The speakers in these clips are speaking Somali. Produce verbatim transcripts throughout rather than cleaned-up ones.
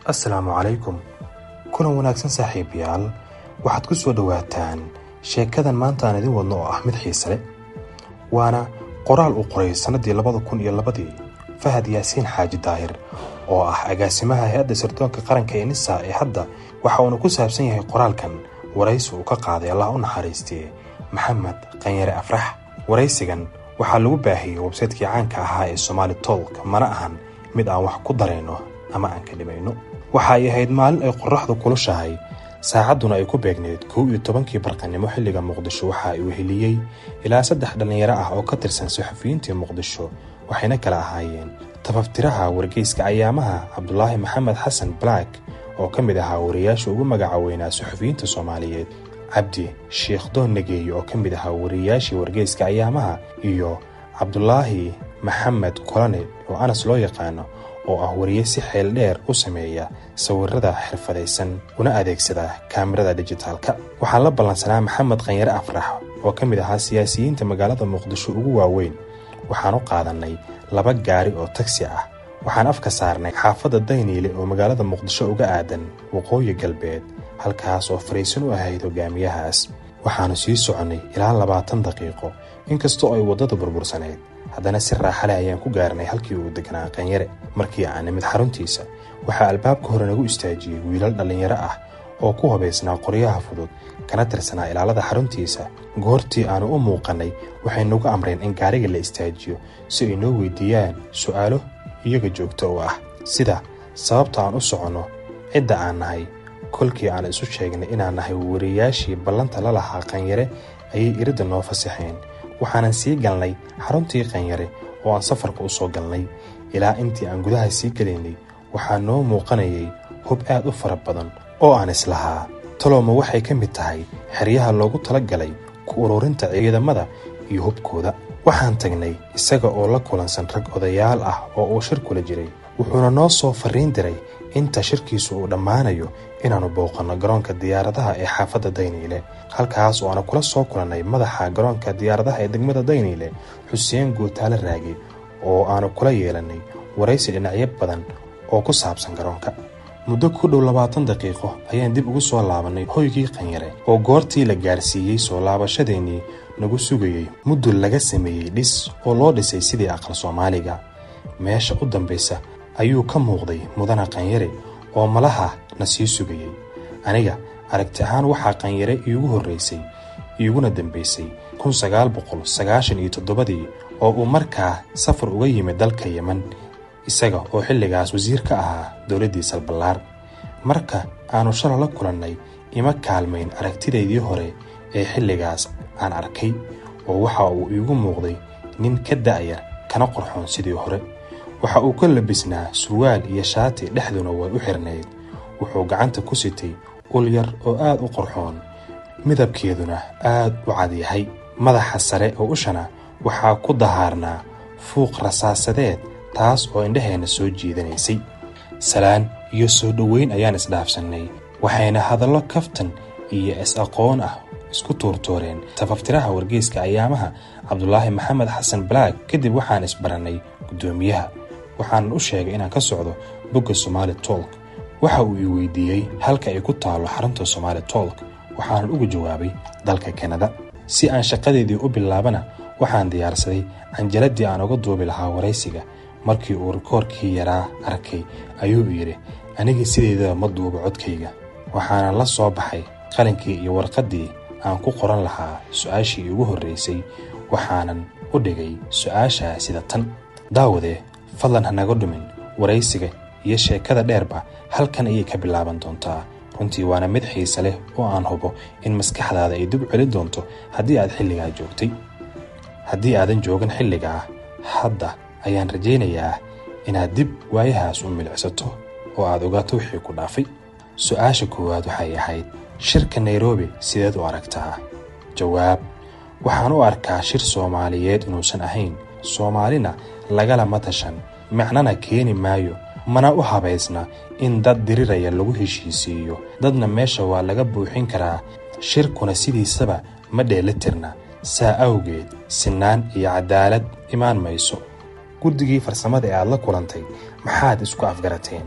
assalaamu calaykum. kulan wanaagsan saaxiibayaal, waxaad ku soo dhawaataan sheekadan maanta aan idin wadno oo ah mid xiise leh. waana qoraal uu qoray sanadii labada kun iyo labadii Fahad Yaasiin Xaaji Daahir oo ah agaasimaha hay'adda sirdoonka qaranka ee NISA ee hadda. waxa uu ku saabsan yahay qoraalkan waraysi uu ka qaaday Allah u naxariistay Maxamed Qanyare Afrax. waraysigan waxaa lagu baahiyay website-kii caanka ahaa ee Somali Talk, mana ahan mid aan wax ku dareyno ama aan ka dhimayno. waxa ay ahayd maalin ay qorraxdu kulushahay, saacaduna ay ku beegneed kow iyo tobankii barqanimo xilliga Muqdisho. waxa uu heliyay ilaa saddex dhalinyaro ah oo ka tirsan saxafiyiinta Muqdisho, waxayna kala ahaayeen tafaftiraha wargeyska Ayaamaha Cabdullaahi Maxamed Xasan Black oo ka mid ahaa wariyaasha ugu magaca weynaa saxafiyiinta Soomaaliyeed, Cabdi Sheekh Doon Nageey oo ka mid ahaa wariyaashii wargeyska Ayaamaha, iyo Cabdullaahi Maxamed Kulane oo Anas loo yaqaano oo ah wariye si xeel dheer u sameeya sawirrada xirfadaysan una adeegsada kaamirada dijitaalka. waxaa la ballansanaa Maxamed Qanyare Afrax oo ka mid ahaa siyaasiyiinta magaalada Muqdisho ugu waaweyn. waxaan u qaadanay laba gaari oo taksi ah, waxaan afka saarnay xaafadda Dayniile oo magaalada Muqdisho uga aadan waqooyi galbeed, halkaas oo fariisin u ahayd hogaamiyahaas. waxaanu sii soconay ilaa labaatan daqiiqo, inkastoo ay waddada burbursaneyd, haddana si raaxo leh ayaan ku gaarnay halkii uu deganaa Qanyare. markii aan nimid xaruntiisa, waxaa albaabka hore nagu istaajiyey wiilal dhalinyaro ah oo ku hubaysnaa qoryaha fudud, kana tirsanaa ilaalada xaruntiisa. goortii aanu u muuqanay, waxay nagu amreen in gaariga la istaajiyo si ay noo weydiiyaan su'aalo iyaga joogto u ah, sida sababta aan u soconno, cidda aan nahay. kolkii aan isu sheegnay inaan nahay wariyaashii ballanta la lahaa Qanyare, ayay iridda noo fasaxeen. waxaanan sii galnay xaruntii Qanyare oo aan safarka u soo galnay. ilaa intii aan gudaha sii gelaynay, waxaa noo muuqanayay hub aad u fara badan oo aan islahaa talooma waxay ka mid tahay xeryaha loogu talagalay ku ururinta ciidamada iyo hubkooda. waxaan tagnay isaga oo la kulansan rag odayaal ah oo uu shir kula jiray. wuxuuna noo soo fariin diray inta shirkiisu uu dhammaanayo inaanu booqanno garoonka diyaaradaha ee xaafadda Dayniile, halkaas oo aanu kula soo kulannay madaxa garoonka diyaaradaha ee degmada Dayniile, Xuseen Guutaale Raagi, oo aanu kula yeelanay waraysi dhinacyo badan oo ku saabsan garoonka. muddo ku dhow labaatan daqiiqo ayaan dib ugu soo laabanay hoygii Qanyare oo goortii la gaarsiiyey soo laabashadeennii nagu sugayey muddo laga sameeyey dhis oo loo dhisay sidii aqal Soomaaliga. meesha u dambaysa ayuu ka muuqday mudana Qanyare oo malaha na sii sugayey. aniga aragti ahaan waxaa Qanyare iigu horreysay iiguna dambaysay kun sagaal boqol sagaashan iyo toddobadii oo uu markaa safar uga yimid dalka Yemen, isaga oo xilligaas wasiir ka ahaa dowladdii Salbalaar. marka aanu shalay la kulannay, ima kaalmayn aragtidaydii hore ee xilligaas aan arkay, oo waxa uu iigu muuqday nin ka da'yar kana qurxoon sidii hore. waxa uu ka labisnaa surwaal iyo shaati, dhexduna way u xirnayd. wuxuu gacanta ku sitay ul yar oo aad u qurxoon, midabkeeduna aad u cad yahay. madaxa sare oo ushana waxaa ku dahaarnaa fuuq rasaasadeed, taas oo indhaheenna soo jiidanaysay. salaan iyo soo dhoweyn ayaan isdhaafsannay, waxayna hadallo kaftan iyo is-aqoon ah isku tuurtooreen tafaftiraha wargeyska Ayaamaha Cabdullaahi Maxamed Xasan Black. kadib waxaan isbarannay guddoomiyaha, waxaanan u sheegay inaan ka socdo bogga Somali Talk. waxa uu ii weydiiyey halka ay ku taalo xarunta Somali Talk, waxaanan ugu jawaabay dalka Canada. si aan shaqadeedii u bilaabana, waxaan diyaarsaday canjaladii aan uga duubi lahaa waraysiga. markii uu rikoorkii yaraa arkay, ayuu yidhi, aniga sideedaba ma duubo codkayga. waxaanan la soo baxay qalinkii iyo warqaddii aan ku qoran lahaa su'aashii ugu horreysay, waxaanan u dhigay su'aasha sida tan: daawade, fadlan ha naga dhumin, waraysiga iyo sheekada dheerba halkan ayay ka bilaaban doontaa. runtii waana mid xiise leh oo aan hubo in maskaxdaada ay dib celin doonto haddii aad xilligaa joogtay. haddii aadan joogin xilligaa, hadda ayaan rajaynayaa inaad dib waayahaas u milicsato oo aad ogaato wixii ku dhaafay. su'aasha koowaad waxay ahayd, shirka Nairobi sideed u aragtaa? jawaab: waxaan u arkaa shir Soomaaliyeed inuusan ahayn, Soomaalina lagalama tashan, macnana keeni maayo, mana u habaysna in dad diriraya lagu heshiisiiyo. dadna meesha waa laga buuxin karaa, shirkuna sidiisaba ma dheelitirna. saa awgeed sinaan iyo cadaalad imaan mayso. guddigii farsamada ee aad la kulantay maxaad isku afgarateen?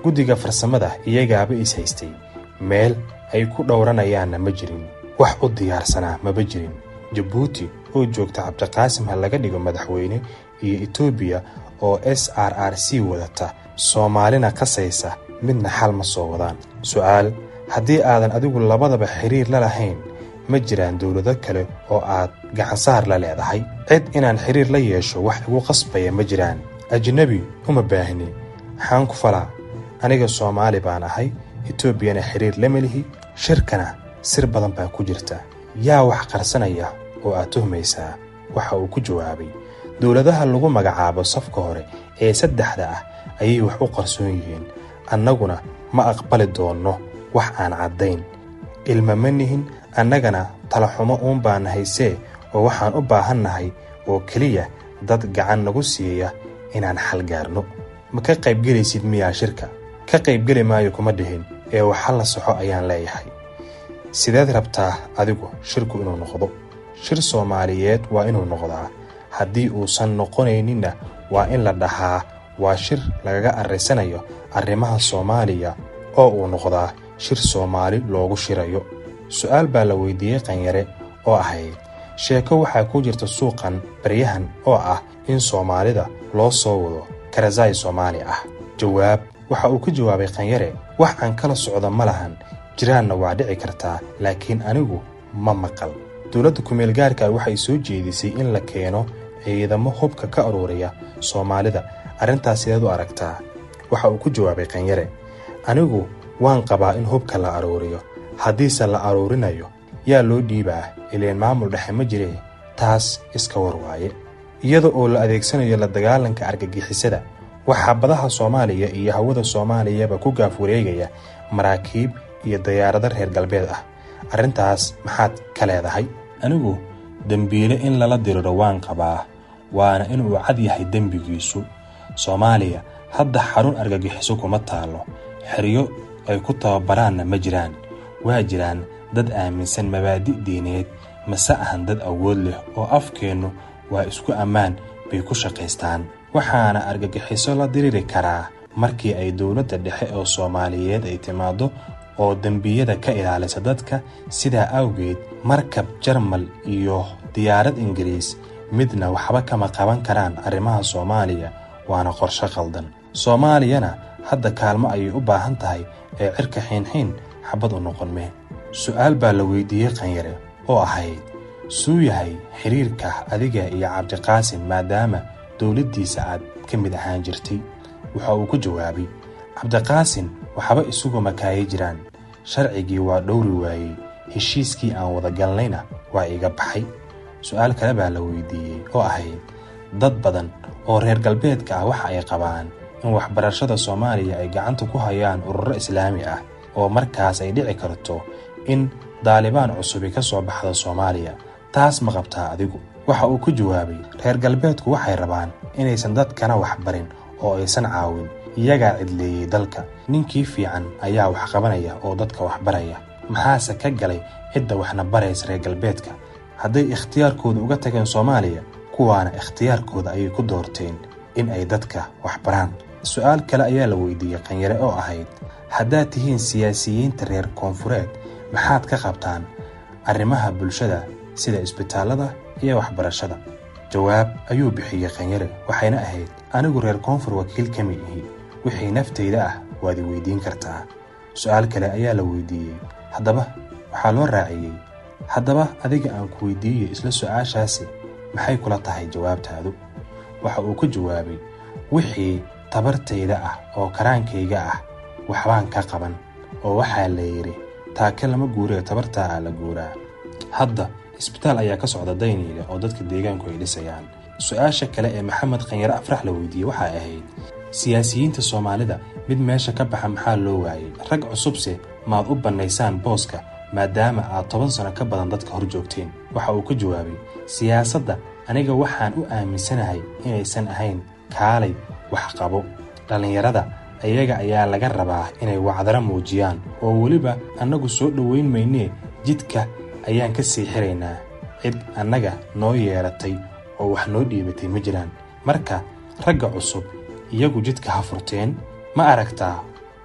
guddiga farsamada iyagaaba is haystay meel ay ku dhowranayaanna ma jirin wax u diyaarsanaa maba jirin Jabuuti oo joogta Cabdiqaasim ha laga dhigo madaxweyne iyo Itoobiya oo S R R C wadata Soomaalina qasaysa midna xal ma soo wadaan su'aal haddii aadan adigu labadaba xiriir la lahayn ma jiraan dawlado kale oo aad gacan saar la leedahay cid inaan xiriir la yeesho wax igu qasbaya ma jiraan ajnabi uma baahni xaan ku falaa aniga Soomaali baan ahay Itoobiyana xiriir la melihi shirkana sir badan baa ku jirta yaa wax qarsanaya oo aad tuhmaysaa waxa uu ku jawaabay dawladaha lagu magacaabo safka hore ee saddexda ah ayay wax u qarsoon yihiin annaguna ma aqbali doono wax aan cadayn ilma manihin annagana talaxumo uun baan haysee oo waxaan u baahannahay oo kaliya dad gacan nagu siiya inaan xal gaarno ma ka qayb galaysid miyaa shirka ka qayb gali maayo kuma dhihin ee waxa la saxo ayaan leeyahay sideed rabtaa adigu shirku inuu noqdo shir Soomaaliyeed waa inuu noqdaa haddii uusan noqonayninna waa in la dhahaa waa shir lagaga arreysanayo arrimaha Soomaaliya oo uu noqdaa shir Soomaali loogu shirayo su'aal baa la weydiiyay Qanyare oo ahayd sheeko waxa ku jirta suuqan baryahan oo ah in Soomaalida loo soo wado karazay Soomaali ah jawaab waxa uu ku jawaabay Qanyare wax aan kala socdo malahan jiraanna waa dhici kartaa laakiin anigu ma maqal dawladda ku meel gaarka waxay soo jeedisay in la keeno ciidamo hubka ka ururiya Soomaalida arintaas sideed u aragtaa waxa uu ku jawaabay Qanyare anigu waan qabaa in hubka la ururiyo haddiise la ururinayo yaa loo dhiibaa ileen maamul dhexe ma jiree taas iska warwaaye iyada oo la adeegsanayo la dagaalanka argagixisada waxa badaha Soomaaliya iyo hawada Soomaaliyaba ku gaaf wareegaya maraakiib iyo diyaarado reer galbeed ah arintaas maxaad ka leedahay anigu dambiile in lala diriro waan qabaa waana inuu cad yahay dambigiisu Soomaaliya hadda xarun argagixiso kuma taalo xiriyo ay ku tababaraanna ma jiraan waa jiraan dad aaminsan mabaadi diineed mase ahan dad awood leh oo afkeenu waa isku ammaan bay ku shaqaystaan waxaana argagixiso la diriri karaa markii ay dawladda dhexe oo Soomaaliyeed ay timaado oo dambiyada ka ilaalisa dadka sida awgeed markab Jarmal iyo diyaarad Ingiriis midna waxba kama qaban karaan arrimaha Soomaaliya waana qorshe qaldan Soomaaliyana hadda kaalmo ay u baahan tahay ee cirka xiin-xiin xabad u noqon mee su'aal baa la weydiiyay Qanyare oo ahayd suu yahay xiriirka adiga iyo Cabdiqaasim maadaama dawladdiisa aad ka mid ahaan jirtay waxa uu ku jawaabay Cabdiqaasim waxba isugu makaayay jiraan sharcigii waa dhowri waayay heshiiskii aan wada galnayna waa iga baxay su'aal kale baa la weydiiyay oo ahayd dad badan oo reer galbeedka ah waxa ay qabaan in waxbarashada Soomaaliya ay gacanta ku hayaan ururo islaami ah oo markaas ay dhici karto in Daalibaan cusub ka soo baxdo Soomaaliya taas ma qabtaa adigu waxa uu ku jawaabay reer galbeedku waxay rabaan inaysan dadkana wax barin oo aysan caawin iyaga cidleeyay dalka ninkii fiican ayaa wax qabanaya oo dadka wax baraya maxaase ka galay cidda waxna baraysa reer galbeedka hadday ikhtiyaarkooda uga tageen Soomaaliya kuwaana ikhtiyaarkooda ay ku doorteen in ay dadka wax baraan su'aal kale ayaa la weydiiyay Qanyare oo ahayd haddaad tihiin siyaasiyiinta reer koonfureed maxaad ka qabtaan arrimaha bulshada sida isbitaalada iyo waxbarashada jawaab ayuu bixiyay Qanyare waxayna ahayd anigu reer koonfur wakiil kama ihi wixii naftayda ah waad weydiin kartaa su'aal kale ayaa la weydiiyay haddaba waxa loo raaciyay haddaba adiga aan ku weydiiyay isla su'aashaasi maxay kula tahay jawaabtaadu waxa uu ku jawaabay wixii tabartayda ah oo karaankayga ah waxbaan ka qaban oo waxa la yiri taaka lama guuray tabarta la guuraa hadda isbitaal ayaa ka socda Dayniile oo dadka deegaanku ay dhisayaan su'aasha kale ee Maxamed Qanyare afrax la weydiiyay waxa ahayd siyaasiyiinta Soomaalida mid meesha ka baxa maxaa loo waayay rag cusubse maad u banaysaan booska maadaama aad toban sano ka badan dadka hor joogteen waxa uu ku jawaabay siyaasadda aniga waxaan u aaminsanahay inaysan ahayn kaalay wax qabo dhalinyarada ayaga ayaa laga rabaa inay wacdara muujiyaan oo waliba annagu soo dhaweyn maynee jidka ayaan ka sii xiraynaa cid annaga noo yeelatay oo wax noo dhiibatay ma jiraan marka ragga cusub iyagu jidka ha furteen ma aragtaa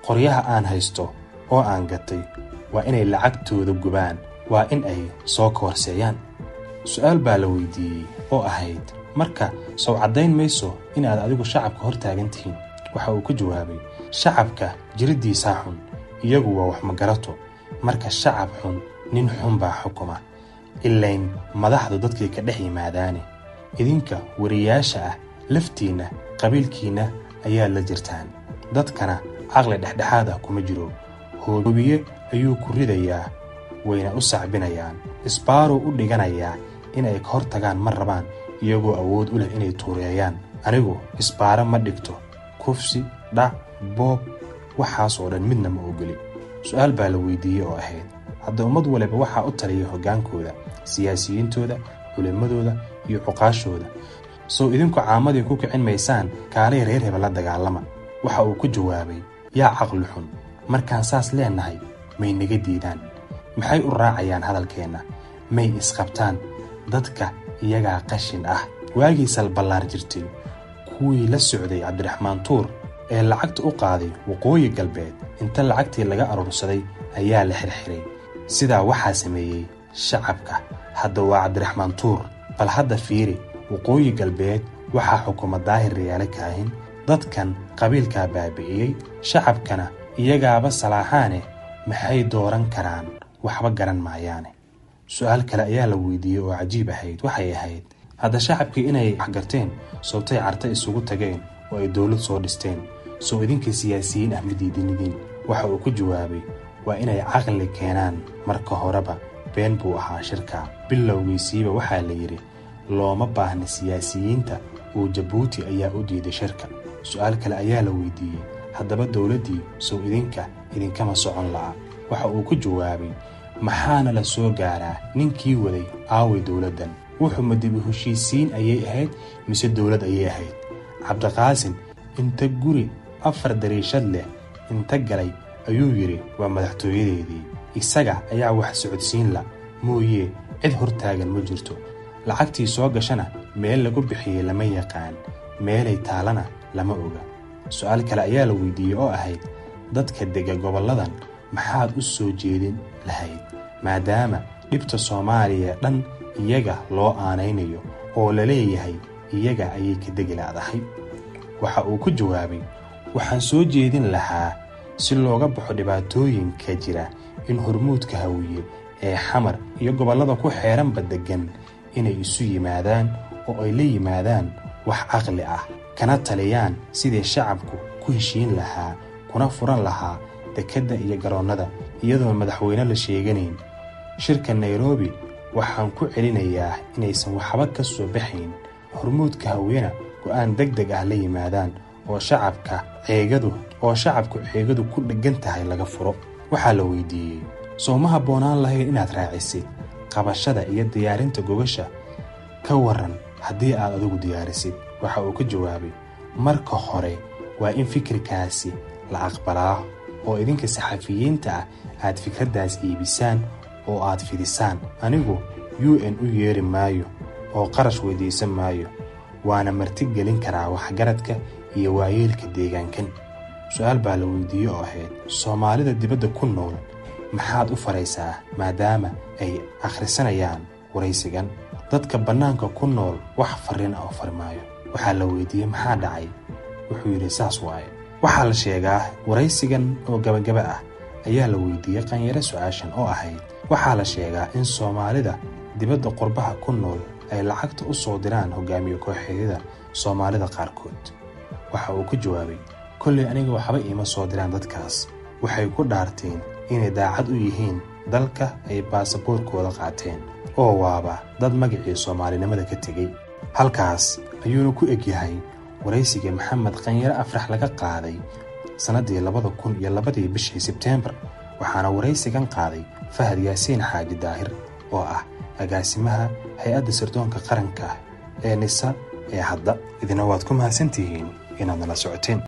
qoryaha aan haysto oo aan gatay waa inay lacagtooda gubaan, waa in ay soo koorseeyaan. su'aal baa la weydiiyey oo ahayd, marka soo caddayn mayso in aad adigu shacabka hor taagan tihiin? waxa uu ku jawaabay, shacabka jiridiisa xun, iyagu waa wax magarato, marka shacab xun nin xun baa xukuma, ilayn madaxdu dadkay ka dhex yimaadaane. idinka wariyaasha ah laftiina qabiilkiina ayaa la jirtaan, dadkana caqli dhexdhexaad ah kuma jiro. hoobiye ayuu ku ridayaa, wayna u sacbinayaan, isbaaro u dhiganayaa inay ka hor tagaan ma rabaan, iyagoo awood u leh inay tuureeyaan. anigu isbaaro ma dhigto, kufsi, dhac, boob, waxaas oo dhan midna ma ogoli. su'aal baa la weydiiyey oo ahayd, hadda ummad waliba waxaa u taliya hoggaankooda, siyaasiyiintooda, culimadooda iyo cuqaashooda, soo idinku caamadii ku kicin maysaan kaalay reer hebel la dagaalama? waxa uu ku jawaabay, yaa caqli xun, markaan saas leenahay may naga diidaan, maxay u raacayaan hadalkeenna, may isqabtaan, dadka iyagaa qashin ah. waagii salballaar jirtay kuwii la socday cabdiraxmaan tuur ee lacagta u qaaday waqooyi galbeed, inta lacagtii laga aruursaday ayaa la xirxiray. sidaa waxaa sameeyey shacabka. hadda waa cabdiraxmaan tuur, bal hadda fiiri, waqooyi galbeed waxaa xukuma daahir riyaale kaahin, dadkan qabiilkaa baabi'iyey, shacabkana iyagaaba salaaxaane maxay dooran karaan? waxba garan maayaane. su'aal kale ayaa la weydiiyey oo cajiib ahayd, waxay ahayd, hadda shacabkii inay waxgarteen, soobtay carta isugu tageen oo ay dowlad soo dhisteen, soo idinka siyaasiyiin ah midiidinidiin? waxa uu ku jawaabay, waa inay caqli keenaan. marka horeba been buu ahaa shirka, bilowgiisiiba waxaa la yidhi looma baahna siyaasiyiinta, oo jabuuti ayaa u diiday shirka. su'aal kale ayaa la weydiiyey, haddaba dowladdii sow idinka idinkama socon la'a? waxa uu ku jawaabay, maxaana la soo gaaraa? ninkii waday aaway dowladdan? wuxuu madibu heshiisiin ayay ahayd mise dowlad ayay ahayd? cabdiqaasin inta guri afar dariishad leh inta galay ayuu yidhi waa madaxtooyadeedii, isaga ayaa wax socodsiin la mooyee cid hortaagan ma jirto. lacagtii soo gashana meel lagu bixiyey lama yaqaan, meelay taalana lama oga. su'aal kale ayaa la weydiiyey oo ahayd, dadka dega gobolladan maxaad u soo jeedin lahayd, maadaama dhibta soomaaliya dhan iyaga loo aanaynayo oo la leeyahay iyaga ayay ka degi laadahay? waxa uu ku jawaabay, waxaan soo jeedin lahaa si looga baxo dhibaatooyinka jira in hormuudka hawiye ee xamar iyo gobollada ku xeeranba degan inay isu yimaadaan oo ay la yimaadaan wax caqli ah, kana taliyaan sidii shacabku ku heshiin lahaa, kuna furan lahaa dekedda iyo garoonnada iyadoo madaxweyne la sheeganayn. shirka Nairobi waxaan ku celinayaa inaysan waxba ka soo baxayn, hormuudka hawiyena go'aan degdeg ah la yimaadaan oo shacabka ceegadu oo shacabku ceegadu ku dhagan tahay laga furo. waxaa la weydiiyey, soo ma habboonaan lahayd inaad raacisid qabashada iyo diyaarinta gogasha? ka waran haddii aad adigu diyaarisid? waxa uu ka jawaabay, marka hore waa in fikirkaasi la aqbalaa oo idinka saxafiyiinta ah aad fikraddaas iibisaan oo aad fidisaan. anigu U N u yeeri maayo oo qarash weydiisan maayo, waana marti gelin karaa waxgaradka iyo waayeelka deegaankan. su'aal baa la weydiiyey oo ahayd, soomaalida dibadda ku nool maxaad u faraysaa maadaama ay akhrisanayaan waraysigan? dadka bannaanka ku nool wax farriin ah u farmaayo. waxaa la weydiiyey, maxaa dhacay? wuxuu yidhi, saas waaye. waxaa la sheegaa waraysigan oo gabagaba ah ayaa la weydiiyey qanyare su'aashan oo ahayd, waxaa la sheegaa in soomaalida dibadda qurbaha ku nool ay lacagta u soo diraan hogaamiye kooxeedyada soomaalida qaarkood. waxa uu ku jawaabay, kolley aniga waxba iima soo diraan dadkaas, waxay ku dhaarteen inay daacad u yihiin dalka ay baasaboorkooda qaateen, oo waaba dad magacii soomaalinimada ka tegey. halkaas ayuuna ku egyahay waraysigii maxamed qanyare afrax laga qaaday sannaddii labada kun iyo labadii bishii Sebteembar. waxaana waraysigan qaaday Fahad Yaasiin Xaaji Daahir oo ah agaasimaha hay-adda sirdoonka qaranka ee nisa ee hadda. idina waad ku mahadsantihiin inaad nala socoteen.